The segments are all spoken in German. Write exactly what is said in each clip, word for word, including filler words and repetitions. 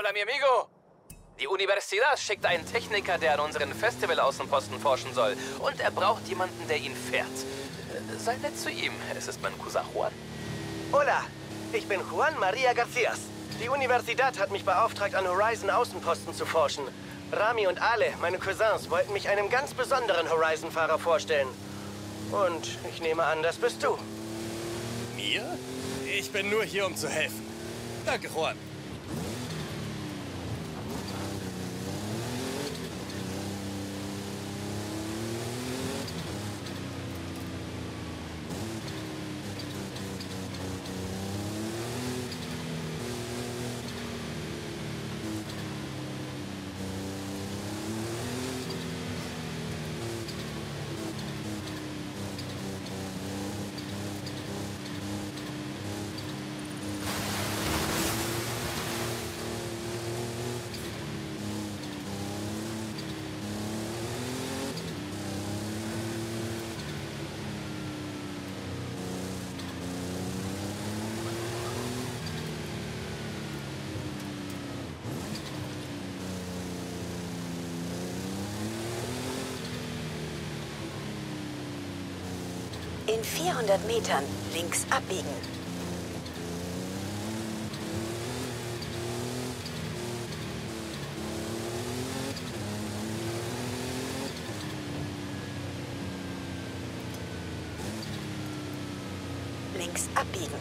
Hola, mi amigo! Die Universidad schickt einen Techniker, der an unseren Festival-Außenposten forschen soll. Und er braucht jemanden, der ihn fährt. Äh, Sei nett zu ihm. Es ist mein Cousin Juan. Hola, ich bin Juan Maria Garcias. Die Universidad hat mich beauftragt, an Horizon-Außenposten zu forschen. Rami und Ale, meine Cousins, wollten mich einem ganz besonderen Horizon-Fahrer vorstellen. Und ich nehme an, das bist du. Mir? Ich bin nur hier, um zu helfen. Danke, Juan. In vierhundert Metern links abbiegen. Links abbiegen.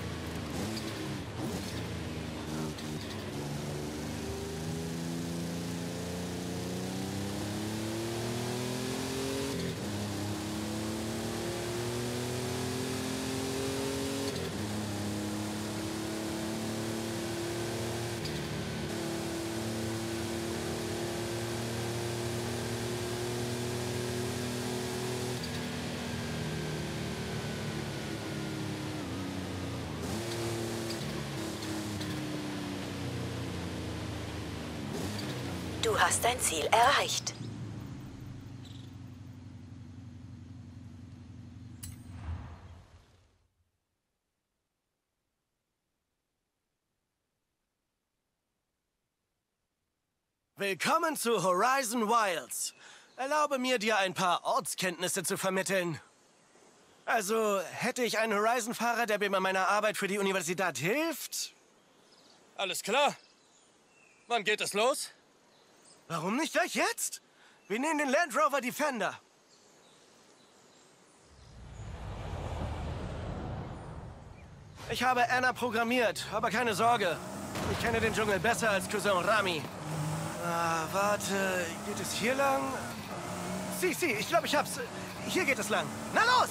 Du hast dein Ziel erreicht. Willkommen zu Horizon Wilds. Erlaube mir, dir ein paar Ortskenntnisse zu vermitteln. Also, hätte ich einen Horizon-Fahrer, der mir bei meiner Arbeit für die Universität hilft? Alles klar. Wann geht es los? Warum nicht gleich jetzt? Wir nehmen den Land Rover Defender. Ich habe Anna programmiert, aber keine Sorge. Ich kenne den Dschungel besser als Cousin Rami. Ah, warte, geht es hier lang? Si, si, ich glaube, ich hab's. Hier geht es lang. Na los!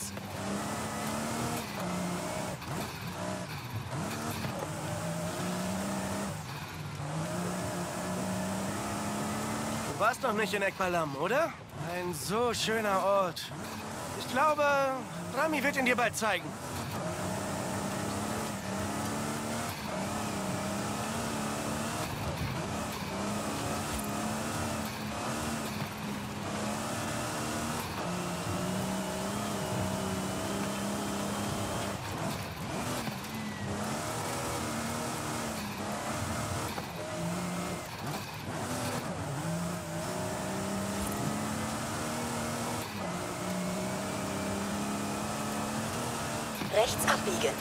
Du warst noch nicht in Ekbalam, oder? Ein so schöner Ort. Ich glaube, Rami wird ihn dir bald zeigen. Rechts abbiegen.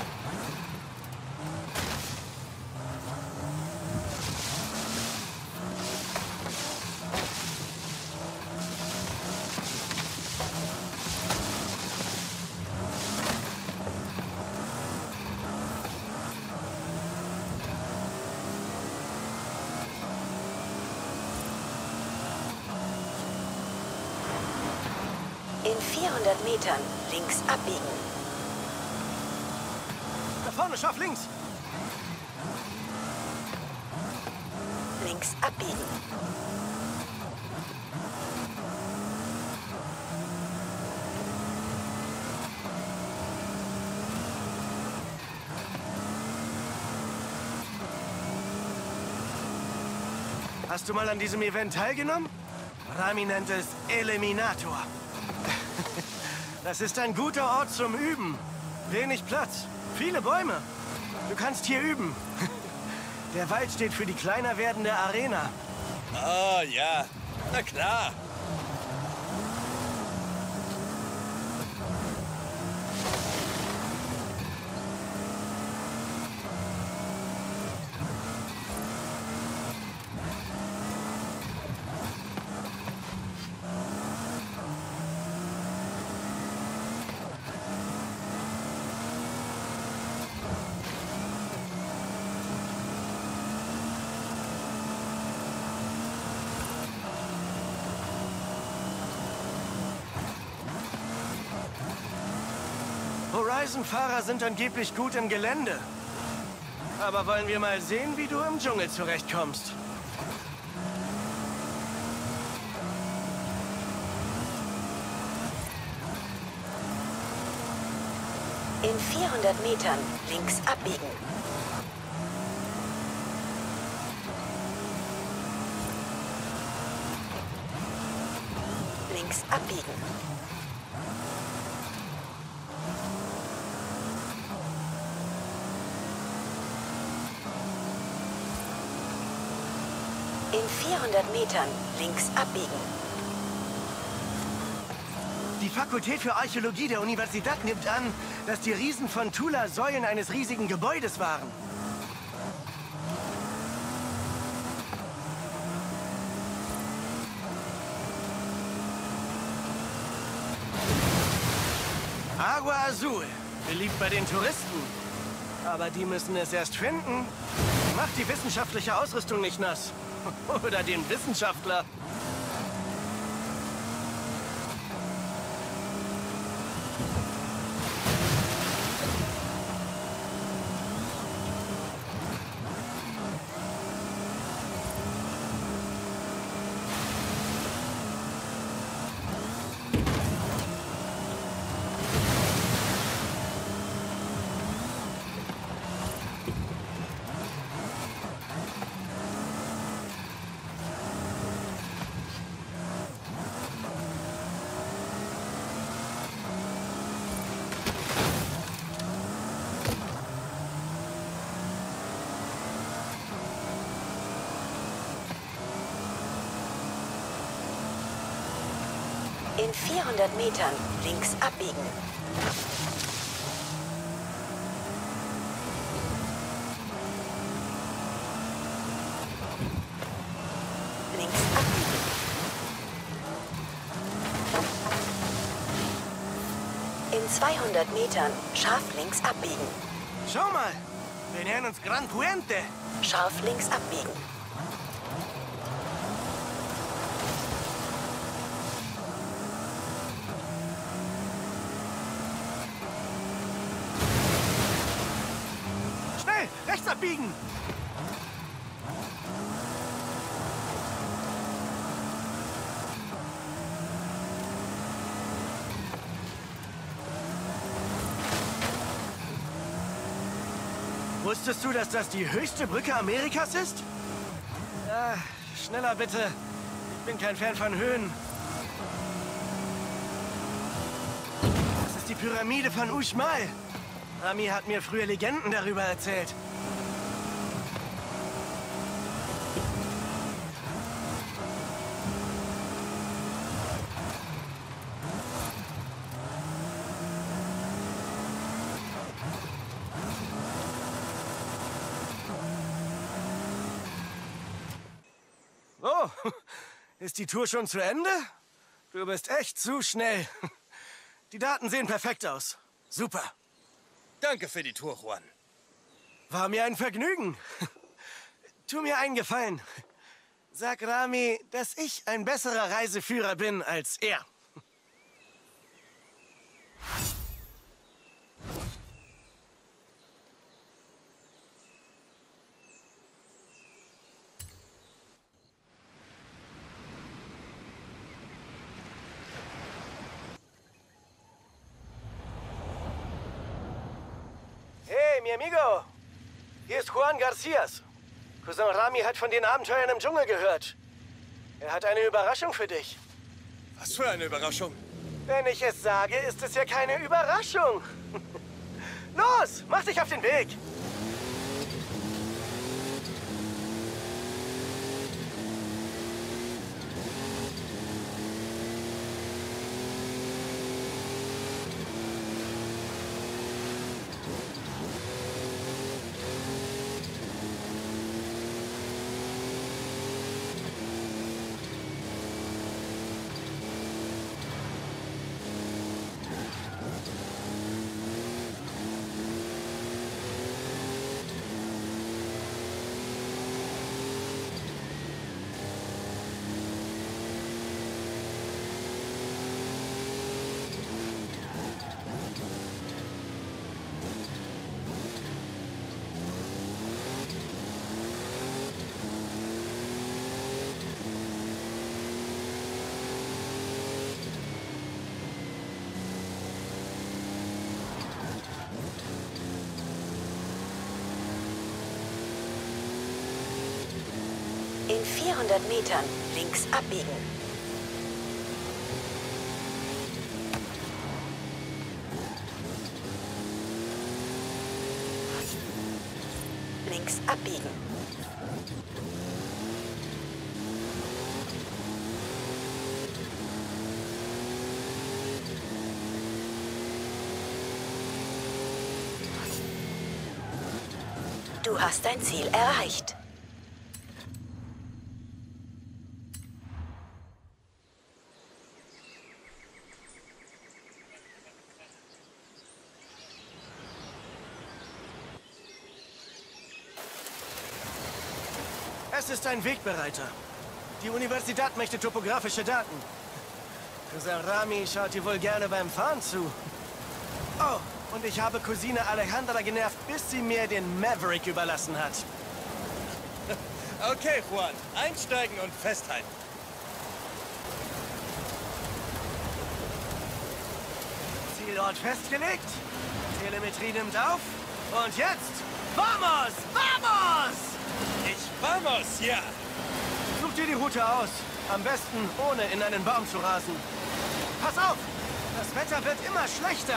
In vierhundert Metern links abbiegen. Vorne, scharf links! Links abbiegen. Hast du mal an diesem Event teilgenommen? Rami nennt es Eliminator. Das ist ein guter Ort zum Üben. Wenig Platz, viele Bäume. Du kannst hier üben. Der Wald steht für die kleiner werdende Arena. Oh ja, na klar. Horizon-Fahrer sind angeblich gut im Gelände. Aber wollen wir mal sehen, wie du im Dschungel zurechtkommst. In vierhundert Metern links abbiegen. Links abbiegen. In vierhundert Metern links abbiegen. Die Fakultät für Archäologie der Universität nimmt an, dass die Riesen von Tula Säulen eines riesigen Gebäudes waren. Agua Azul, beliebt bei den Touristen. Aber die müssen es erst finden. Macht die wissenschaftliche Ausrüstung nicht nass. Oder den Wissenschaftler. In vierhundert Metern links abbiegen. Links abbiegen. In zweihundert Metern scharf links abbiegen. Schau mal, wir nähern uns Gran Puente. Scharf links abbiegen. Rechts abbiegen! Wusstest du, dass das die höchste Brücke Amerikas ist? Ja, schneller bitte. Ich bin kein Fan von Höhen. Das ist die Pyramide von Uxmal. Rami hat mir früher Legenden darüber erzählt. Oh, ist die Tour schon zu Ende? Du bist echt zu schnell. Die Daten sehen perfekt aus. Super. Danke für die Tour, Juan. War mir ein Vergnügen. Tu mir einen Gefallen. Sag Rami, dass ich ein besserer Reiseführer bin als er. Hey, mi amigo. Hier ist Juan Garcias. Cousin Rami hat von den Abenteuern im Dschungel gehört. Er hat eine Überraschung für dich. Was für eine Überraschung. Wenn ich es sage, ist es ja keine Überraschung. Los, mach dich auf den Weg. In vierhundert Metern links abbiegen. Links abbiegen. Du hast dein Ziel erreicht. Es ist ein Wegbereiter. Die Universität möchte topografische Daten. Cousin Rami schaut dir wohl gerne beim Fahren zu. Oh, und ich habe Cousine Alejandra genervt, bis sie mir den Maverick überlassen hat. Okay, Juan. Einsteigen und festhalten. Zielort festgelegt. Telemetrie nimmt auf. Und jetzt, vamos, vamos! Ich vamos, ja. Such dir die Route aus. Am besten, ohne in einen Baum zu rasen. Pass auf! Das Wetter wird immer schlechter.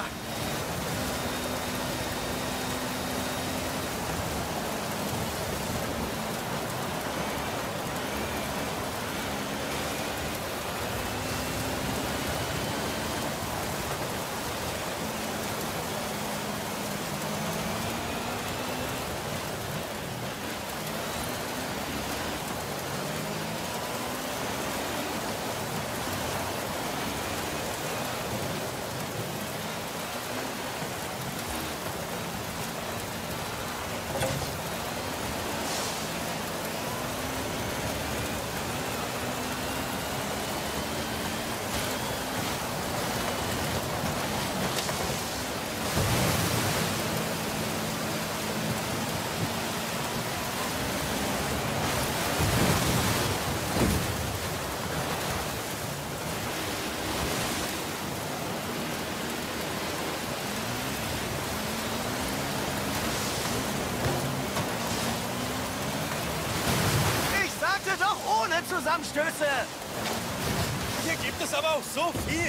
Doch ohne Zusammenstöße! Hier gibt es aber auch so viel.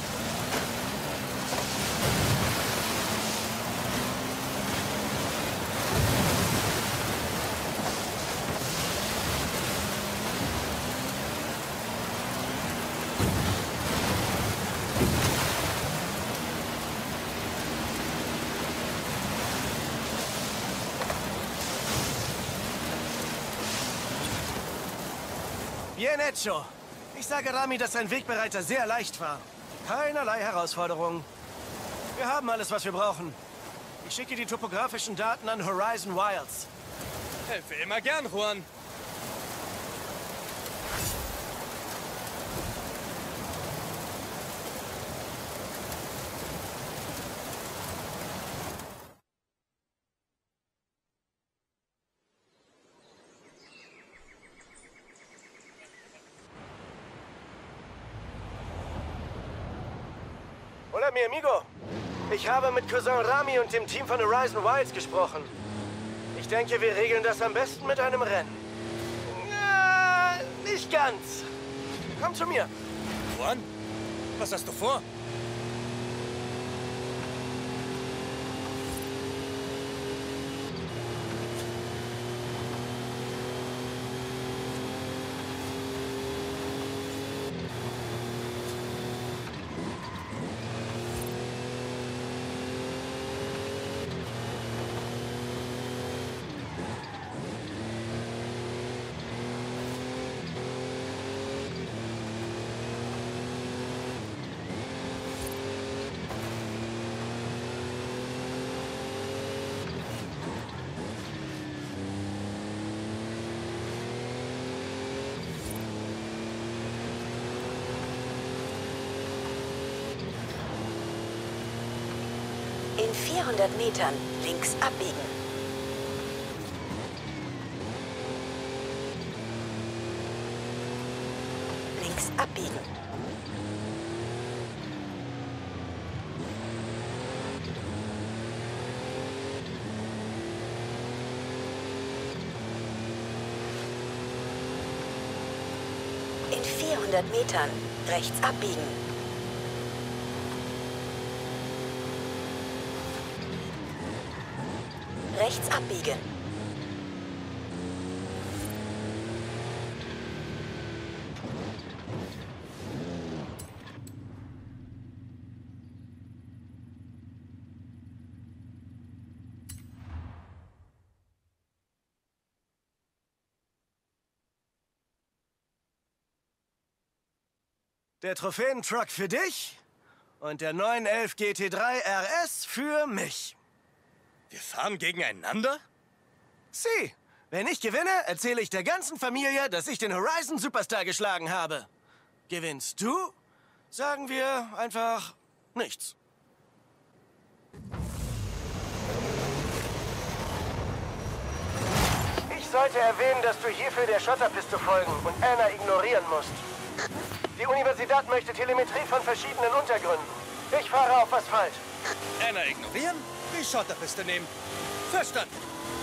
Bien hecho. Ich sage Rami, dass sein Wegbereiter sehr leicht war. Keinerlei Herausforderungen. Wir haben alles, was wir brauchen. Ich schicke die topografischen Daten an Horizon Wilds. Helfe immer gern, Juan. Hola, mi amigo. Ich habe mit Cousin Rami und dem Team von Horizon Wilds gesprochen. Ich denke, wir regeln das am besten mit einem Rennen. Ja, nicht ganz. Komm zu mir. Juan, was hast du vor? In vierhundert Metern links abbiegen. Links abbiegen. zweihundert Metern rechts abbiegen. Rechts abbiegen. Der Trophäentruck für dich und der neun elf G T drei R S für mich. Wir fahren gegeneinander? Sieh, wenn ich gewinne, erzähle ich der ganzen Familie, dass ich den Horizon Superstar geschlagen habe. Gewinnst du? Sagen wir einfach nichts. Ich sollte erwähnen, dass du hierfür der Schotterpiste folgen und Anna ignorieren musst. Die Universität möchte Telemetrie von verschiedenen Untergründen. Ich fahre auf Asphalt. Anna ignorieren, die Schotterpiste nehmen. Verstanden.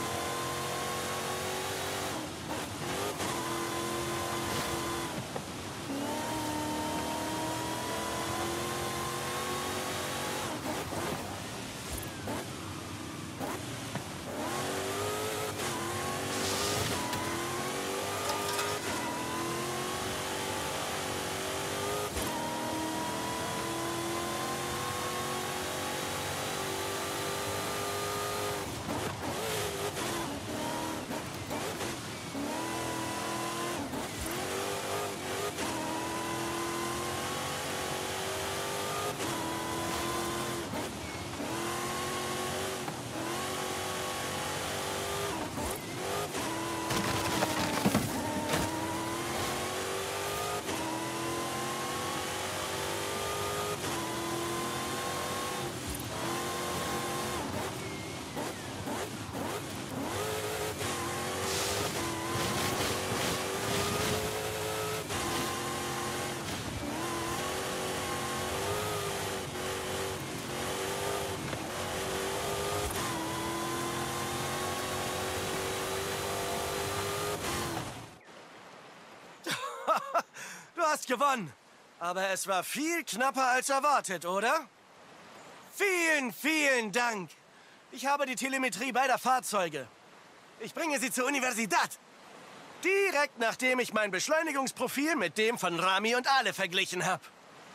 Du hast gewonnen. Aber es war viel knapper als erwartet, oder? Vielen, vielen Dank. Ich habe die Telemetrie beider Fahrzeuge. Ich bringe sie zur Universität. Direkt nachdem ich mein Beschleunigungsprofil mit dem von Rami und Ale verglichen habe.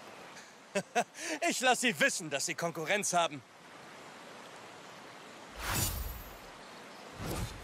Ich lasse sie wissen, dass sie Konkurrenz haben.